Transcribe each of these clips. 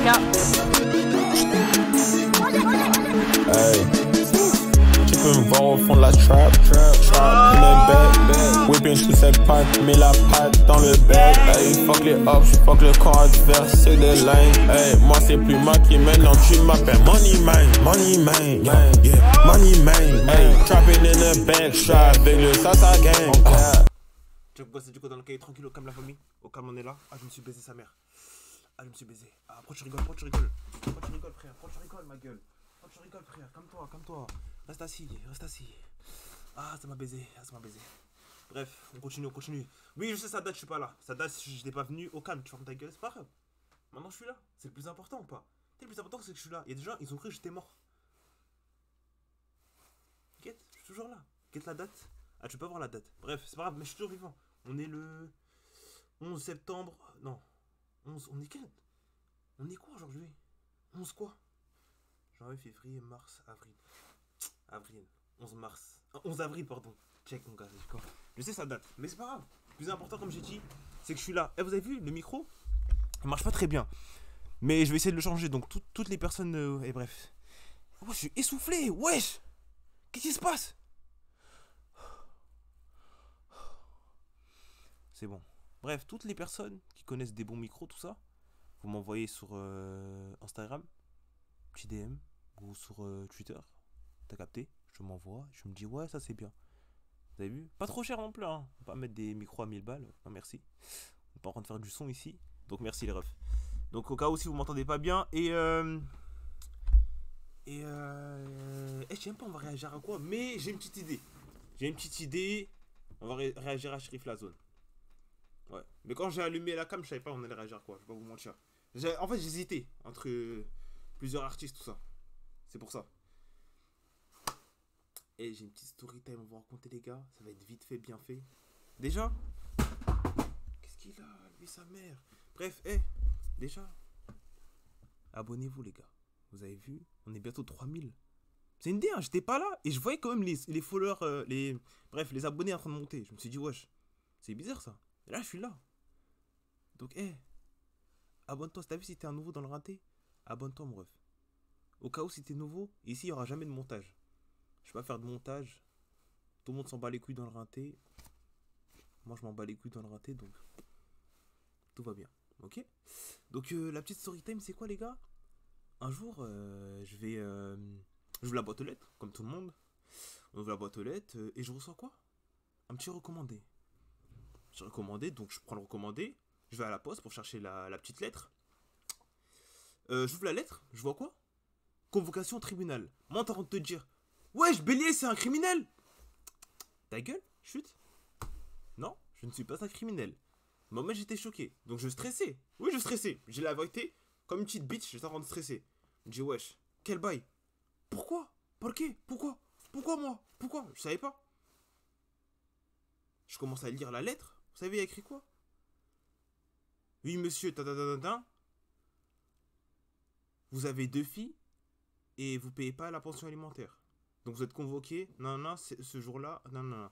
cap. Hey, tu peux me voir au fond de la trap, in a bed, whipping sous cette patte, mets la patte dans le bed, hey, fuck les hops, fuck le camp adverse, c'est des lines, hey, moi c'est plus moi qui mène, non tu m'appelles Money Man, yeah, Money Man, hey, trapping in a bed, trap, avec le Sasa gang, Check boss, c'est du coup dans le cahier tranquille, au calme la famille, au calme on est là, ah je me suis baisé sa mère, ah je me suis baisé, ah pourquoi tu rigoles, frère, pourquoi tu rigoles ma gueule, pourquoi tu rigoles frère, calme-toi, reste assis, ah ça m'a baisé, bref, on continue, oui je sais ça date je suis pas là, ça date je n'étais pas venu, au calme, tu fermes ta gueule, c'est pas grave, maintenant je suis là, c'est le plus important ou pas, le plus important c'est que je suis là, il y a des gens ils ont cru que j'étais mort, guette, je suis toujours là, guette la date, ah tu peux pas voir la date, bref c'est pas grave mais je suis toujours vivant, on est le 11 septembre, non, 11, on est quel, on est quoi aujourd'hui, 11 quoi, janvier, février, mars, avril, 11 mars, 11 avril pardon, check mon gars, je sais ça date, mais c'est pas grave, le plus important comme j'ai dit, c'est que je suis là, et vous avez vu, le micro, il marche pas très bien, mais je vais essayer de le changer, donc toutes les personnes, et bref, oh, je suis essoufflé, wesh, qu'est-ce qui se passe? C'est bon. Bref, toutes les personnes qui connaissent des bons micros, tout ça, vous m'envoyez sur Instagram, petit DM, ou sur Twitter. T'as capté? Je m'envoie, je me dis ouais, ça c'est bien. Vous avez vu? Pas trop cher non plus, hein. On va pas mettre des micros à 1000 balles. Non, merci. On est pas en train de faire du son ici. Donc merci les refs. Donc au cas où si vous m'entendez pas bien, je sais même pas on va réagir à quoi, mais j'ai une petite idée. On va réagir à Sheriff la zone. Ouais, mais quand j'ai allumé la cam, je savais pas on allait réagir à quoi, je vais pas vous mentir. En fait, j'hésitais entre plusieurs artistes, tout ça. C'est pour ça. Et j'ai une petite story time, on va raconter les gars. Ça va être vite fait, bien fait. Déjà, qu'est-ce qu'il a, lui, sa mère. Bref, déjà, abonnez-vous les gars. Vous avez vu, on est bientôt 3000. C'est une idée, hein, j'étais pas là. Et je voyais quand même les followers, les abonnés en train de monter. Je me suis dit, wesh, c'est bizarre ça. Et là, je suis là. Donc, abonne-toi. Si t'as vu, si t'es un nouveau dans le rinté, abonne-toi, mon ref. Au cas où, si t'es nouveau, ici, il n'y aura jamais de montage. Je vais pas faire de montage. Tout le monde s'en bat les couilles dans le rinté. Moi, je m'en bats les couilles dans le rinté, donc tout va bien. Ok? Donc, la petite story time, c'est quoi, les gars? Un jour, j'ouvre la boîte aux lettres, comme tout le monde. On ouvre la boîte aux lettres, et je reçois quoi? Un petit recommandé. J'ai recommandé, donc je prends le recommandé, je vais à la poste pour chercher la petite lettre. J'ouvre la lettre, je vois quoi? Convocation au tribunal. Moi, t'es en train de te dire, wesh, Bélier, c'est un criminel. Ta gueule, chute. Non, je ne suis pas un criminel. Moi, j'étais choqué, donc je stressais. Oui, je stressais. J'ai la vérité, comme une petite bitch, j'étais en train de stresser. Je dis, wesh, quel bail? Pourquoi? Pourquoi? Pourquoi moi? Pourquoi? Je savais pas. Je commence à lire la lettre. Vous savez, il y a écrit quoi? Oui, monsieur, vous avez 2 filles et vous payez pas la pension alimentaire. Donc vous êtes convoqué. Non, ce jour-là. Non.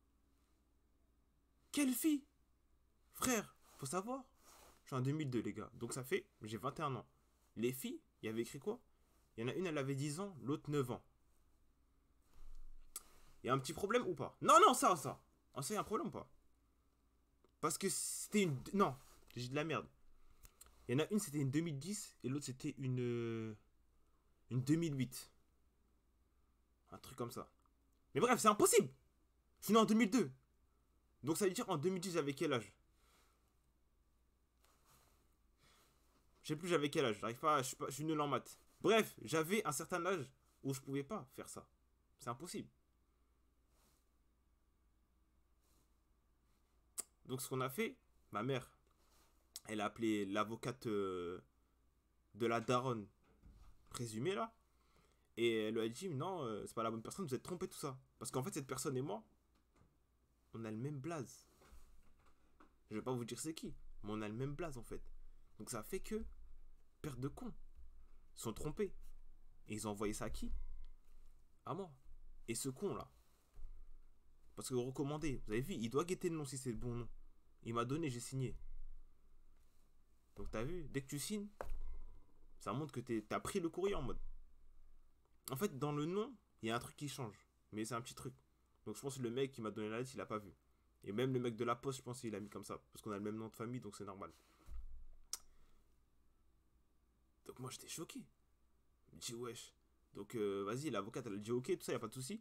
Quelle fille? Frère, faut savoir. Je suis en 2002, les gars. Donc ça fait, j'ai 21 ans. Les filles, il y avait écrit quoi? Il y en a une, elle avait 10 ans, l'autre 9 ans. Il y a un petit problème ou pas? Non, ça. Ça, il y a un problème ou pas? Parce que c'était une... Non, j'ai de la merde. Il y en a une, c'était une 2010 et l'autre, c'était une 2008. Un truc comme ça. Mais bref, c'est impossible. Je suis né en 2002. Donc ça veut dire en 2010, j'avais quel âge? Je sais plus j'avais quel âge. J'arrive pas, je suis nul en maths. Bref, j'avais un certain âge où je pouvais pas faire ça. C'est impossible. Donc ce qu'on a fait, ma mère, elle a appelé l'avocate de la daronne présumée là. Et elle lui a dit non, c'est pas la bonne personne, vous êtes trompé tout ça. Parce qu'en fait cette personne et moi, on a le même blaze. Je vais pas vous dire c'est qui, mais on a le même blaze en fait. Donc ça fait que, perte de con. Ils sont trompés. Et ils ont envoyé ça à qui? À moi. Et ce con là. Parce que recommandé, vous avez vu, il doit guetter le nom si c'est le bon nom. Il m'a donné, j'ai signé. Donc t'as vu, dès que tu signes, Ça montre que t'as pris le courrier en mode. En fait, dans le nom, il y a un truc qui change. Mais c'est un petit truc. Donc je pense que le mec qui m'a donné la lettre, il a pas vu. Et même le mec de la poste, je pense qu'il a mis comme ça. Parce qu'on a le même nom de famille, donc c'est normal. Donc moi, j'étais choqué. Je me dis, wesh. Donc vas-y, l'avocate, elle a dit ok, tout ça, y a pas de souci.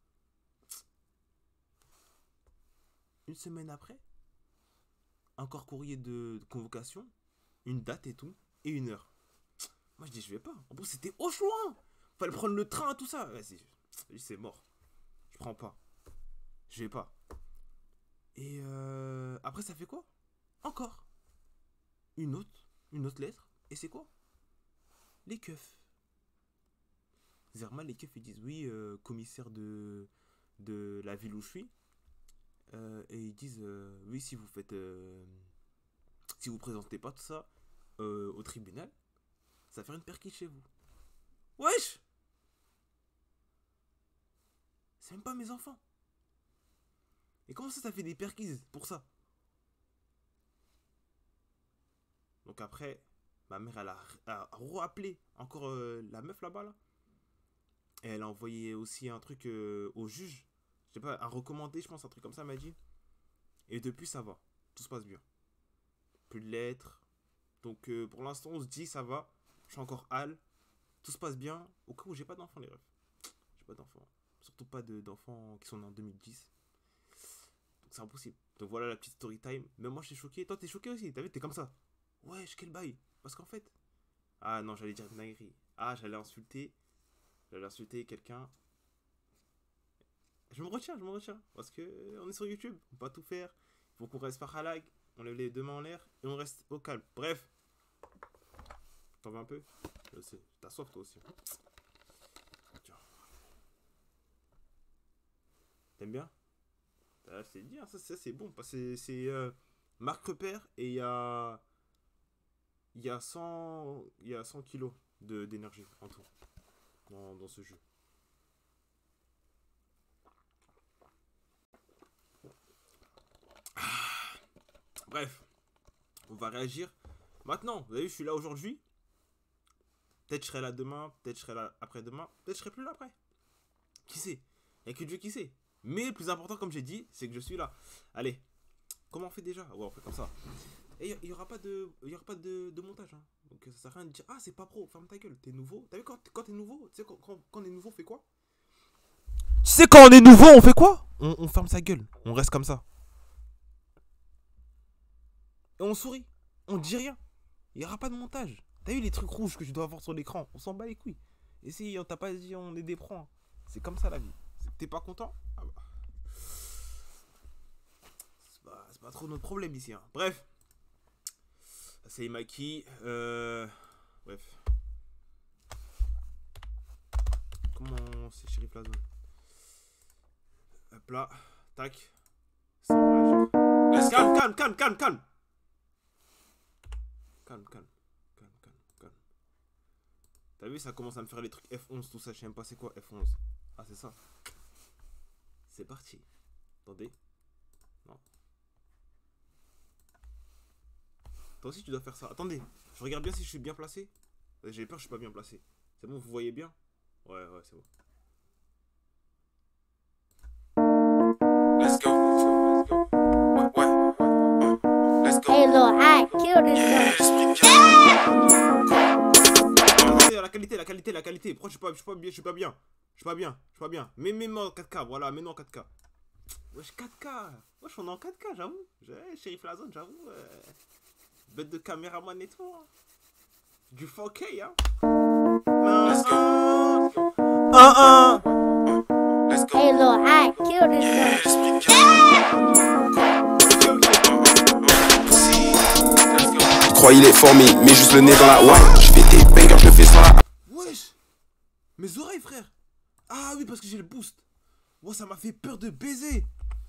Une semaine après, encore courrier de convocation, une date et tout, et une heure. Moi, je dis, je vais pas. En plus, c'était au loin. Fallait prendre le train, tout ça. Vas-y, c'est mort. Je prends pas. Je vais pas. Et après, ça fait quoi? Encore une autre lettre. Et c'est quoi? Les keufs. Zerma, les keufs, ils disent oui, commissaire de la ville où je suis. Et ils disent oui, si vous faites si vous présentez pas tout ça au tribunal, ça va faire une perquise chez vous. Wesh, c'est même pas mes enfants. Et comment ça fait des perquises pour ça? Donc après, ma mère elle a rappelé encore la meuf là-bas là. Et elle a envoyé aussi un truc au juge. Je sais pas, un recommandé, je pense, un truc comme ça, elle m'a dit. Et depuis, ça va. Tout se passe bien. Plus de lettres. Donc, pour l'instant, on se dit, ça va. Je suis encore hal. Tout se passe bien. Au cas où j'ai pas d'enfants, les refs. J'ai pas d'enfants. Surtout pas d'enfants qui sont nés en 2010. Donc, c'est impossible. Donc, voilà la petite story time. Même moi, je suis choqué. Toi, t'es choqué aussi. T'as vu, t'es comme ça. Wesh, quel bail. Parce qu'en fait. Ah non, j'allais dire une dinguerie. Ah, j'allais insulter quelqu'un. Je me retiens. Parce que on est sur YouTube. On peut pas tout faire. Il faut qu'on reste par halag. On lève les deux mains en l'air et on reste au calme. Bref. T'en veux un peu? Je sais. T'as soif toi aussi. Tiens. T'aimes bien? Je t'ai dit, ça c'est bon. Parce que c'est marque repère et il y a 100 kilos d'énergie en tout. Dans ce jeu. Bref, on va réagir. Maintenant, vous avez vu, je suis là aujourd'hui. Peut-être je serai là demain, peut-être je serai là après-demain, peut-être je serai plus là après. Qui sait? Il n'y a que Dieu qui sait. Mais le plus important, comme j'ai dit, c'est que je suis là. Allez, comment on fait déjà? Ouais, on fait comme ça. Et il n'y aura pas de montage. Hein. Donc ça sert à rien de dire, ah, c'est pas pro, ferme ta gueule, t'es nouveau. T'as vu quand t'es nouveau? Tu sais, quand on est nouveau, on fait quoi? Tu sais, quand on est nouveau, on fait quoi? On ferme sa gueule, on reste comme ça. Et on sourit, on dit rien. Il n'y aura pas de montage. T'as vu les trucs rouges que tu dois avoir sur l'écran? On s'en bat les couilles. Et si on t'a pas dit on est des pros, hein. C'est comme ça la vie. T'es pas content? Ah bah. C'est pas trop notre problème ici. Hein. Bref. C'est Maki. Bref. Comment c'est Shérif la zone? Hop là. Tac. Calme. Calme. T'as vu, ça commence à me faire les trucs F11, tout ça. Je sais même pas c'est quoi F11. Ah, c'est ça. C'est parti. Attendez. Non. Toi aussi, tu dois faire ça. Attendez. Je regarde bien si je suis bien placé. J'ai peur, je suis pas bien placé. C'est bon, vous voyez bien? Ouais, c'est bon. Let's go. Ouais. Let's go. Hey, Lil I killed this La qualité. Pourquoi je suis pas bien? Mets-moi en 4K, voilà, mets-moi en 4K. Wesh, 4K. Wesh, on est en 4K, j'avoue. Shérif la zone, j'avoue. Bête de caméraman et tout. Hein. Du 4K, hein. Let's go. Let's go. Hey, Lil I killed this Je crois il est formé, mais juste le nez dans la ouais. Je fais des bangers, je le fais sans la. Wesh. Mes oreilles, frère. Ah oui, parce que j'ai le boost. Oh, ça m'a fait peur de baiser.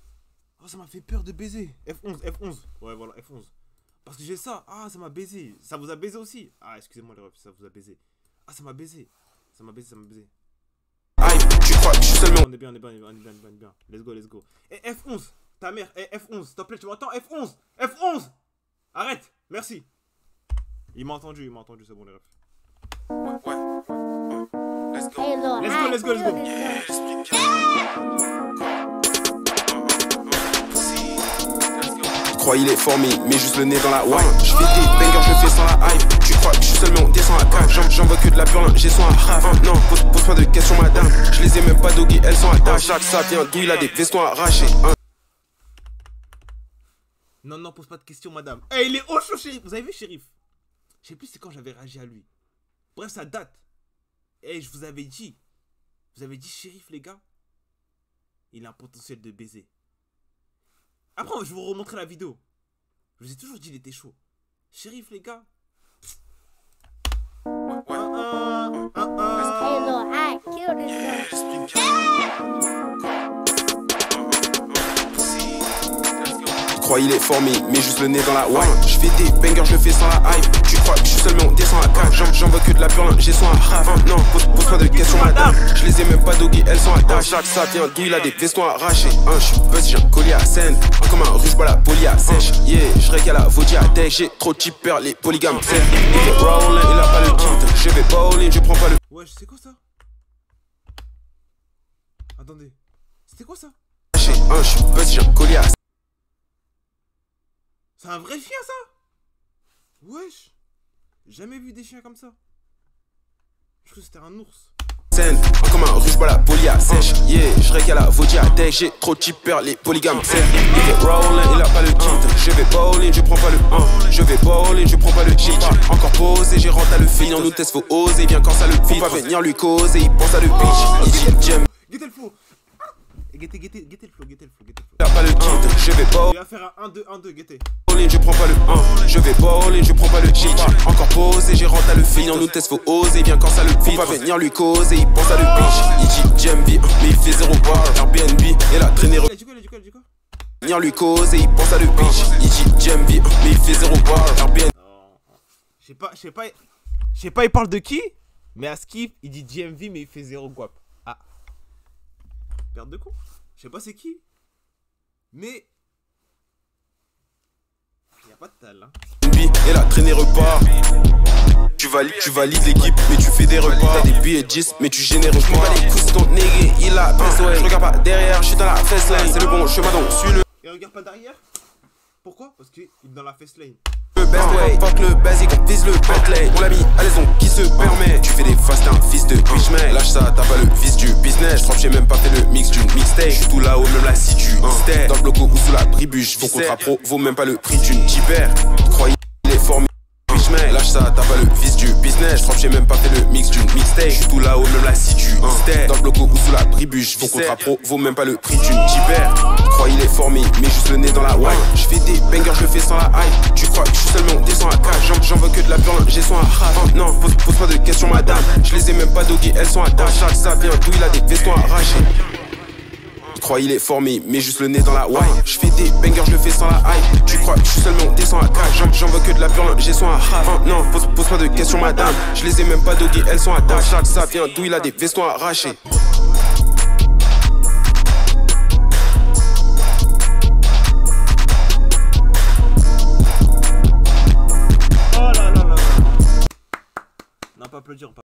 F11. Ouais, voilà, F11. Parce que j'ai ça. Ah, ça m'a baisé. Ça vous a baisé aussi? Ah, excusez-moi les refs, ça vous a baisé. Ah, ça m'a baisé. Aïe, tu crois que je suis seulement. On est bien. Let's go. Et F11, ta mère, F11, s'il te plaît, tu m'entends? F11. Arrête, merci. Il m'a entendu, c'est bon les refs. Let's go. Hey, Lord, Let's go, let's go, let's go. Crois il est formé, mais juste le nez dans la wine. Je fais des bangers, je le fais sans la hype. Tu crois que je suis seul mais on descend à 4. J'en veux que de la pure, j'ai son à raf. Non, pose pas de questions madame. Je les ai même pas doguées, elles sont à table. Chaque ça vient d'où il a des vestons arrachés. Non, non, pose pas de questions, madame. Eh, il est au chaud, shérif. Vous avez vu, shérif? Je sais plus c'est quand j'avais réagi à lui. Bref, ça date. Eh, je vous avais dit. Vous avez dit, shérif, les gars. Il a un potentiel de baiser. Après, je vais vous remontrer la vidéo. Je vous ai toujours dit, il était chaud. Shérif, les gars. Hey, Lord, I killed this girl. Crois il est formé, mais juste le nez dans la wine. Je fais des bangers, je le fais sans la hype. Tu crois que je suis seul mais on descend à 4. J'en veux que de la pure, j'ai son à raf. Non, pose pas de questions madame. Je les ai même pas doguées, elles sont à table. Chaque ça vient d'où il a des vestons arrachés. Je suis buzz, j'ai un collier à scène. Comme un russe, bois la poli à sèche. Yeah, je règle à la vaudie à tech. J'ai trop de cheaper, les polygames sèches. Il est rolling, il a pas le kit. Je vais bowling, je prends pas le. Ouais, c'est quoi ça? Attendez. C'était quoi ça? Je suis buzz, j'ai un collier à scène. C'est un vrai chien, ça? Wesh. Jamais vu des chiens comme ça. Je crois que c'était un ours. Comme un russe, bois la poli à sèche. Yeah, je règle à la vaudie à tech. J'ai trop de cheaper, les polygames sèches. Il est rolling, il a pas le kit. Je vais bowling, je prends pas le 1. Je vais bowling, je prends pas le cheat. Encore posé, j'ai rentré le feeling. En nous test, faut oser. Viens quand ça le fit. Faut pas venir lui causer, il pense à le bitch. Il dit j'aime. Guettez le flow. Guettez le flow, guettez le flow. Il a pas le kit. Je vais bowling. Il va faire un 1-2, guettez. Je prends pas le 1, je vais bowling, je prends pas le cheat. Encore posé, j'ai rentré le feeling. En nous test, faut oser. Viens quand ça le fit. Faut pas venir lui causer, il pense à le bitch. Il dit j'aime bien, mais il fait 0 bar. Airbnb, et la traînée. Il a dit quoi? Venir lui causer, il pense à le bitch. Il dit j'aime bien, mais il fait 0 bar. Airbnb. Je sais pas, il parle de qui? Mais à Skip, il dit GMV, mais il fait 0 guap. Ah. Perte de con. Je sais pas c'est qui. Mais. Il n'y a pas de tal, hein. Et la traînée repart. Tu valides l'équipe, mais tu fais des repas. T'as des billets 10, mais tu génères pas. J'm'en bats les couilles, ton négué, il a pince, ouais. Je regarde pas derrière, je suis dans la fesse line. C'est le bon chemin, donc suis-le. Et regarde pas derrière. Pourquoi? Parce qu'il est dans la fesse lane. Le best way, fuck le basic, on vise le Bentley. On l'a mis à l'aison, qui se permet. Tu fais des fastes, un fils de bitch, mec. Lâche ça, t'as pas le vice du business. J'crois que j'ai même pas fait le mix d'une mixtape. J'suis tout là-haut, même là si tu stay. Dans le bloco ou sous la tribu, ton contrat pro vaut même pas le prix d'une Tiber. Croyez, il est formé. Lâche ça, t'as pas le vice du business. J'crois que j'ai même pas fait le mix d'une mixtape. J'suis tout là-haut, même là si tu stay. Dans le bloco ou sous la tribu, ton contrat pro vaut même pas le prix d'une Tiber. Crois il est formé, mais juste le nez dans la wine. Je fais des bangers, je le fais sans la hype. Tu crois que je suis seul mais on descend à 4. J'en veux que de la pure, j'ai son à raf. Non, pose pas de questions madame. Je les ai même pas doguées, elles sont à table. Chaque ça vient d'où il a des vestons arrachés. Crois il est formé, mais juste le nez dans la wine. Je fais des bangers, je le fais sans la hype. Tu crois que je suis seul mais on descend à 4. J'en veux que de la pure, j'ai son à raf. Non, pose pas de questions madame. Je les ai même pas doguées, elles sont à table. Chaque ça vient d'où il a des vestons arrachés. Non, pas applaudir.